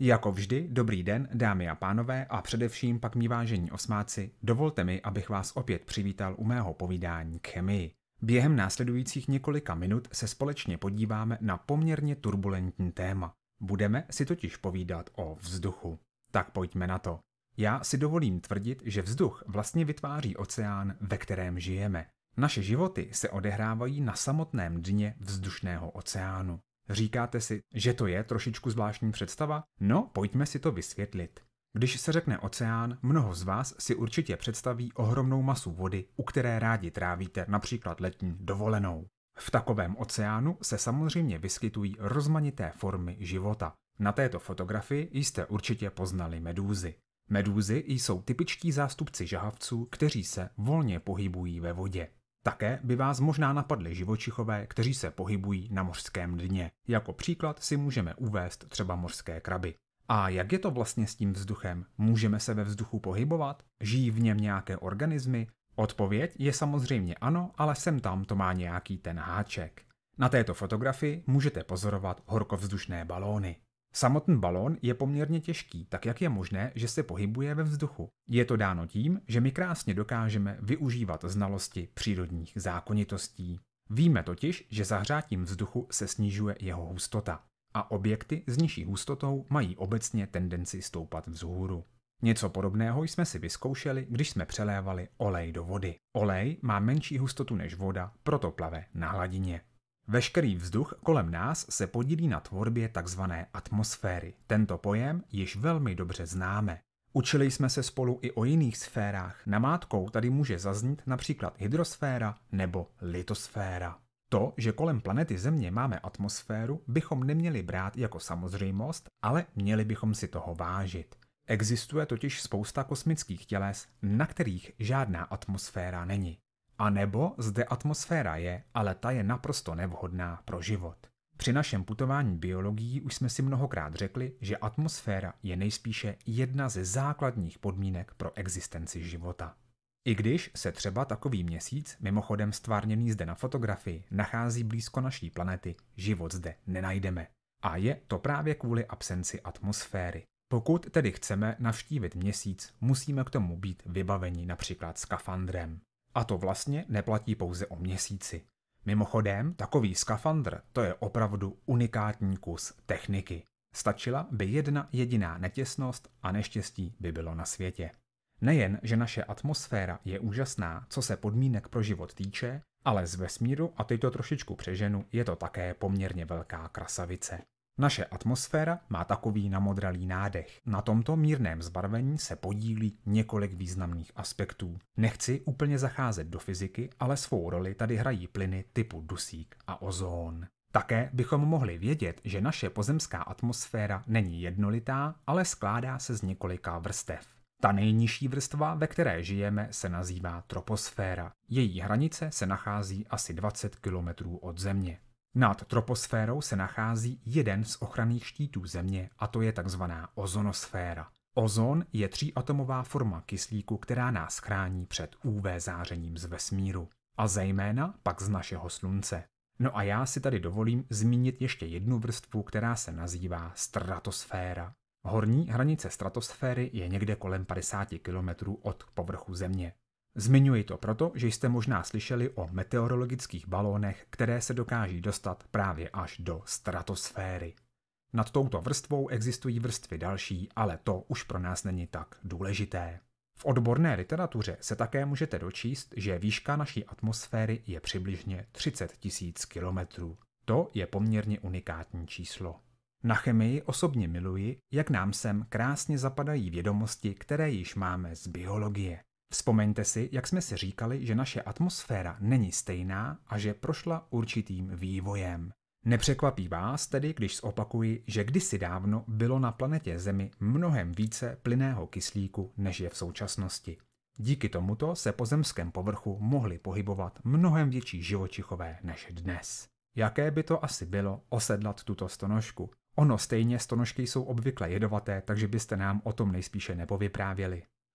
Jako vždy, dobrý den, dámy a pánové, a především pak mí vážení osmáci, dovolte mi, abych vás opět přivítal u mého povídání k chemii. Během následujících několika minut se společně podíváme na poměrně turbulentní téma. Budeme si totiž povídat o vzduchu. Tak pojďme na to. Já si dovolím tvrdit, že vzduch vlastně vytváří oceán, ve kterém žijeme. Naše životy se odehrávají na samotném dně vzdušného oceánu. Říkáte si, že to je trošičku zvláštní představa? No, pojďme si to vysvětlit. Když se řekne oceán, mnoho z vás si určitě představí ohromnou masu vody, u které rádi trávíte například letní dovolenou. V takovém oceánu se samozřejmě vyskytují rozmanité formy života. Na této fotografii jste určitě poznali medúzy. Medúzy jsou typičtí zástupci žhavců, kteří se volně pohybují ve vodě. Také by vás možná napadly živočichové, kteří se pohybují na mořském dně. Jako příklad si můžeme uvést třeba mořské kraby. A jak je to vlastně s tím vzduchem? Můžeme se ve vzduchu pohybovat? Žijí v něm nějaké organismy? Odpověď je samozřejmě ano, ale sem tam to má nějaký ten háček. Na této fotografii můžete pozorovat horkovzdušné balóny. Samotný balón je poměrně těžký, tak jak je možné, že se pohybuje ve vzduchu? Je to dáno tím, že my krásně dokážeme využívat znalosti přírodních zákonitostí. Víme totiž, že zahřátím vzduchu se snižuje jeho hustota a objekty s nižší hustotou mají obecně tendenci stoupat vzhůru. Něco podobného jsme si vyzkoušeli, když jsme přelévali olej do vody. Olej má menší hustotu než voda, proto plave na hladině. Veškerý vzduch kolem nás se podílí na tvorbě tzv. Atmosféry. Tento pojem již velmi dobře známe. Učili jsme se spolu i o jiných sférách. Namátkou tady může zaznít například hydrosféra nebo litosféra. To, že kolem planety Země máme atmosféru, bychom neměli brát jako samozřejmost, ale měli bychom si toho vážit. Existuje totiž spousta kosmických těles, na kterých žádná atmosféra není. A nebo zde atmosféra je, ale ta je naprosto nevhodná pro život. Při našem putování biologií už jsme si mnohokrát řekli, že atmosféra je nejspíše jedna ze základních podmínek pro existenci života. I když se třeba takový měsíc, mimochodem stvárněný zde na fotografii, nachází blízko naší planety, život zde nenajdeme. A je to právě kvůli absenci atmosféry. Pokud tedy chceme navštívit měsíc, musíme k tomu být vybaveni například skafandrem. A to vlastně neplatí pouze o měsíci. Mimochodem, takový skafandr, to je opravdu unikátní kus techniky. Stačila by jedna jediná netěsnost a neštěstí by bylo na světě. Nejen, že naše atmosféra je úžasná, co se podmínek pro život týče, ale z vesmíru, a teď to trošičku přeženu, je to také poměrně velká krasavice. Naše atmosféra má takový namodralý nádech. Na tomto mírném zbarvení se podílí několik významných aspektů. Nechci úplně zacházet do fyziky, ale svou roli tady hrají plyny typu dusík a ozón. Také bychom mohli vědět, že naše pozemská atmosféra není jednolitá, ale skládá se z několika vrstev. Ta nejnižší vrstva, ve které žijeme, se nazývá troposféra. Její hranice se nachází asi 20 km od Země. Nad troposférou se nachází jeden z ochranných štítů Země, a to je takzvaná ozonosféra. Ozon je tříatomová forma kyslíku, která nás chrání před UV zářením z vesmíru. A zejména pak z našeho slunce. No a já si tady dovolím zmínit ještě jednu vrstvu, která se nazývá stratosféra. Horní hranice stratosféry je někde kolem 50 km od povrchu Země. Zmiňuji to proto, že jste možná slyšeli o meteorologických balónech, které se dokáží dostat právě až do stratosféry. Nad touto vrstvou existují vrstvy další, ale to už pro nás není tak důležité. V odborné literatuře se také můžete dočíst, že výška naší atmosféry je přibližně 30 000 kilometrů. To je poměrně unikátní číslo. Na chemii osobně miluji, jak nám sem krásně zapadají vědomosti, které již máme z biologie. Vzpomeňte si, jak jsme si říkali, že naše atmosféra není stejná a že prošla určitým vývojem. Nepřekvapí vás tedy, když zopakuji, že kdysi dávno bylo na planetě Zemi mnohem více plynného kyslíku, než je v současnosti. Díky tomuto se po zemském povrchu mohly pohybovat mnohem větší živočichové než dnes. Jaké by to asi bylo osedlat tuto stonožku? Ono stejně stonožky jsou obvykle jedovaté, takže byste nám o tom nejspíše nepovyprávěli.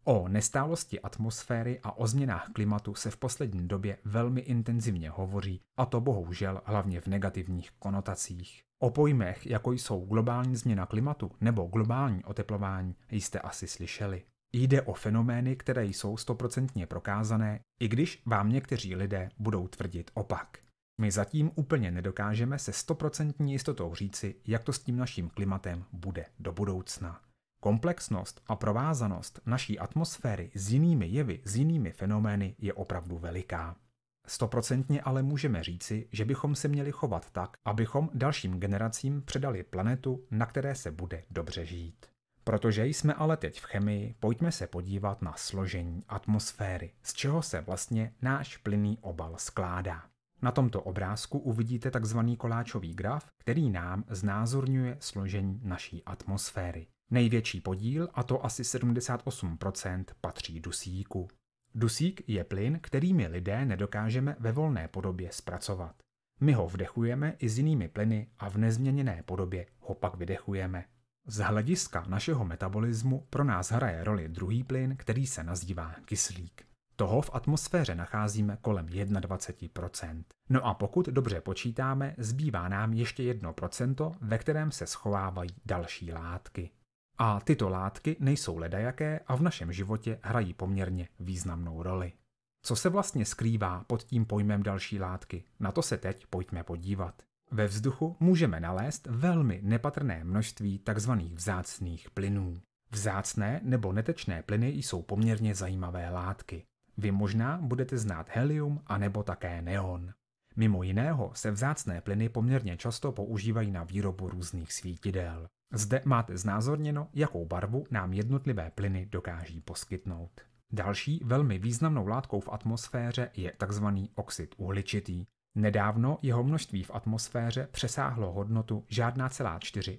O nestálosti atmosféry a o změnách klimatu se v poslední době velmi intenzivně hovoří, a to bohužel hlavně v negativních konotacích. O pojmech, jako jsou globální změna klimatu nebo globální oteplování, jste asi slyšeli. Jde o fenomény, které jsou 100% prokázané, i když vám někteří lidé budou tvrdit opak. My zatím úplně nedokážeme se 100% jistotou říci, jak to s tím naším klimatem bude do budoucna. Komplexnost a provázanost naší atmosféry s jinými jevy, s jinými fenomény je opravdu veliká. 100% ale můžeme říci, že bychom se měli chovat tak, abychom dalším generacím předali planetu, na které se bude dobře žít. Protože jsme ale teď v chemii, pojďme se podívat na složení atmosféry, z čeho se vlastně náš plynný obal skládá. Na tomto obrázku uvidíte takzvaný koláčový graf, který nám znázorňuje složení naší atmosféry. Největší podíl, a to asi 78%, patří dusíku. Dusík je plyn, který my lidé nedokážeme ve volné podobě zpracovat. My ho vdechujeme i s jinými plyny a v nezměněné podobě ho pak vydechujeme. Z hlediska našeho metabolismu pro nás hraje roli druhý plyn, který se nazývá kyslík. Toho v atmosféře nacházíme kolem 21%. No a pokud dobře počítáme, zbývá nám ještě 1%, ve kterém se schovávají další látky. A tyto látky nejsou ledajaké a v našem životě hrají poměrně významnou roli. Co se vlastně skrývá pod tím pojmem další látky? Na to se teď pojďme podívat. Ve vzduchu můžeme nalézt velmi nepatrné množství tzv. Vzácných plynů. Vzácné nebo netečné plyny jsou poměrně zajímavé látky. Vy možná budete znát helium a nebo také neon. Mimo jiného se vzácné plyny poměrně často používají na výrobu různých svítidel. Zde máte znázorněno, jakou barvu nám jednotlivé plyny dokáží poskytnout. Další velmi významnou látkou v atmosféře je tzv. Oxid uhličitý. Nedávno jeho množství v atmosféře přesáhlo hodnotu žádná celá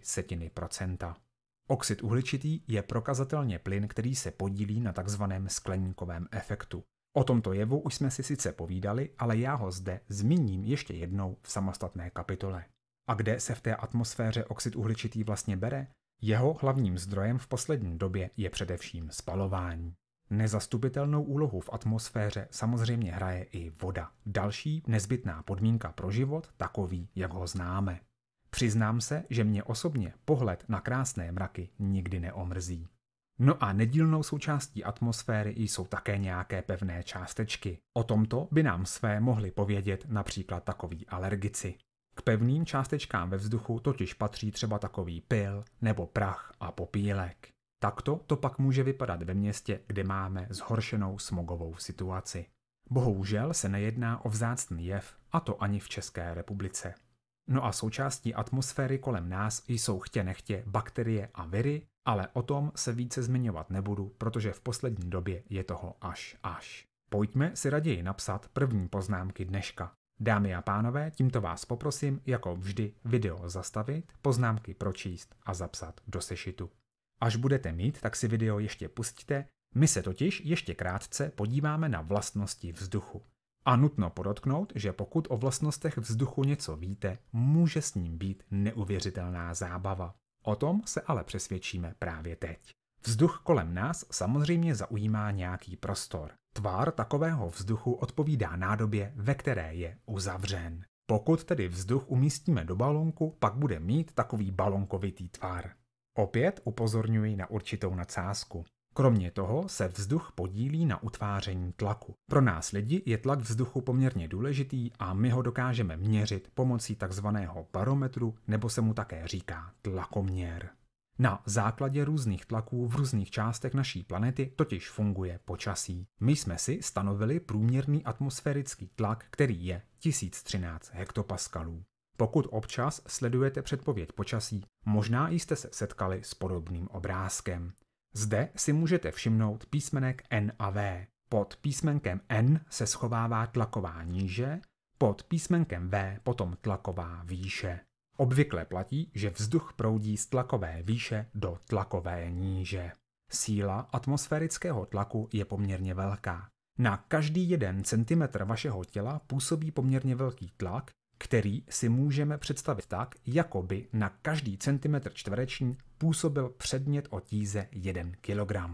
0,4%. Oxid uhličitý je prokazatelně plyn, který se podílí na takzvaném skleníkovém efektu. O tomto jevu už jsme si sice povídali, ale já ho zde zmíním ještě jednou v samostatné kapitole. A kde se v té atmosféře oxid uhličitý vlastně bere? Jeho hlavním zdrojem v poslední době je především spalování. Nezastupitelnou úlohu v atmosféře samozřejmě hraje i voda. Další nezbytná podmínka pro život, takový, jak ho známe. Přiznám se, že mě osobně pohled na krásné mraky nikdy neomrzí. No a nedílnou součástí atmosféry jsou také nějaké pevné částečky. O tomto by nám své mohli povědět například takoví alergici. K pevným částečkám ve vzduchu totiž patří třeba takový pyl nebo prach a popílek. Takto to pak může vypadat ve městě, kde máme zhoršenou smogovou situaci. Bohužel se nejedná o vzácný jev, a to ani v České republice. No a součástí atmosféry kolem nás jsou chtě nechtě bakterie a viry, ale o tom se více zmiňovat nebudu, protože v poslední době je toho až. Pojďme si raději napsat první poznámky dneška. Dámy a pánové, tímto vás poprosím, jako vždy, video zastavit, poznámky pročíst a zapsat do sešitu. Až budete mít, tak si video ještě pusťte, my se totiž ještě krátce podíváme na vlastnosti vzduchu. A nutno podotknout, že pokud o vlastnostech vzduchu něco víte, může s ním být neuvěřitelná zábava. O tom se ale přesvědčíme právě teď. Vzduch kolem nás samozřejmě zaujímá nějaký prostor. Tvar takového vzduchu odpovídá nádobě, ve které je uzavřen. Pokud tedy vzduch umístíme do balonku, pak bude mít takový balonkovitý tvar. Opět upozorňuji na určitou nadsázku. Kromě toho se vzduch podílí na utváření tlaku. Pro nás lidi je tlak vzduchu poměrně důležitý a my ho dokážeme měřit pomocí takzvaného barometru, nebo se mu také říká tlakoměr. Na základě různých tlaků v různých částech naší planety totiž funguje počasí. My jsme si stanovili průměrný atmosférický tlak, který je 1013 hektopaskalů. Pokud občas sledujete předpověď počasí, možná jste se setkali s podobným obrázkem. Zde si můžete všimnout písmenek N a V. Pod písmenkem N se schovává tlaková níže, pod písmenkem V potom tlaková výše. Obvykle platí, že vzduch proudí z tlakové výše do tlakové níže. Síla atmosférického tlaku je poměrně velká. Na každý 1 centimetr vašeho těla působí poměrně velký tlak, který si můžeme představit tak, jako by na každý centimetr čtvereční působil předmět o tíze 1 kg.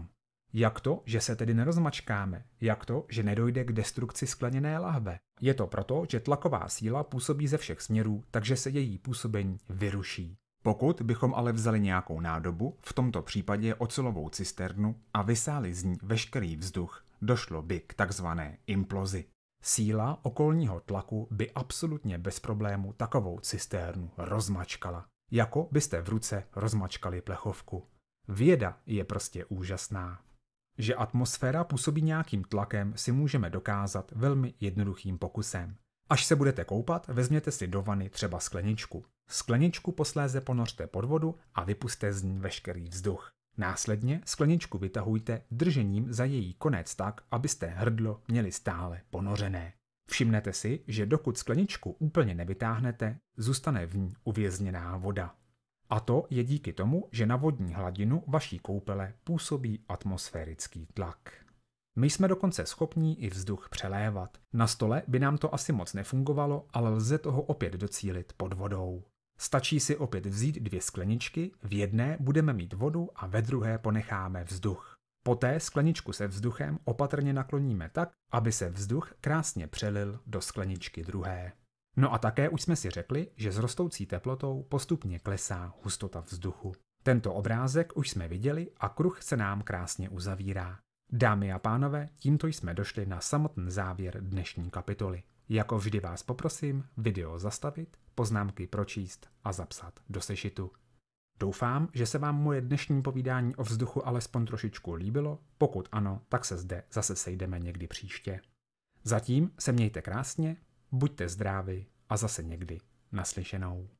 Jak to, že se tedy nerozmačkáme? Jak to, že nedojde k destrukci skleněné lahve? Je to proto, že tlaková síla působí ze všech směrů, takže se její působení vyruší. Pokud bychom ale vzali nějakou nádobu, v tomto případě ocelovou cisternu, a vysáli z ní veškerý vzduch, došlo by k takzvané implozi. Síla okolního tlaku by absolutně bez problému takovou cisternu rozmačkala. Jako byste v ruce rozmačkali plechovku. Věda je prostě úžasná. Že atmosféra působí nějakým tlakem, si můžeme dokázat velmi jednoduchým pokusem. Až se budete koupat, vezměte si do vany třeba skleničku. Skleničku posléze ponořte pod vodu a vypuste z ní veškerý vzduch. Následně skleničku vytahujte držením za její konec tak, abyste hrdlo měli stále ponořené. Všimnete si, že dokud skleničku úplně nevytáhnete, zůstane v ní uvězněná voda. A to je díky tomu, že na vodní hladinu vaší koupele působí atmosférický tlak. My jsme dokonce schopní i vzduch přelévat. Na stole by nám to asi moc nefungovalo, ale lze toho opět docílit pod vodou. Stačí si opět vzít 2 skleničky, v jedné budeme mít vodu a ve druhé ponecháme vzduch. Poté skleničku se vzduchem opatrně nakloníme tak, aby se vzduch krásně přelil do skleničky druhé. No a také už jsme si řekli, že s rostoucí teplotou postupně klesá hustota vzduchu. Tento obrázek už jsme viděli a kruh se nám krásně uzavírá. Dámy a pánové, tímto jsme došli na samotný závěr dnešní kapitoly. Jako vždy vás poprosím video zastavit, poznámky pročíst a zapsat do sešitu. Doufám, že se vám moje dnešní povídání o vzduchu alespoň trošičku líbilo, pokud ano, tak se zde zase sejdeme někdy příště. Zatím se mějte krásně, buďte zdraví a zase někdy naslyšenou.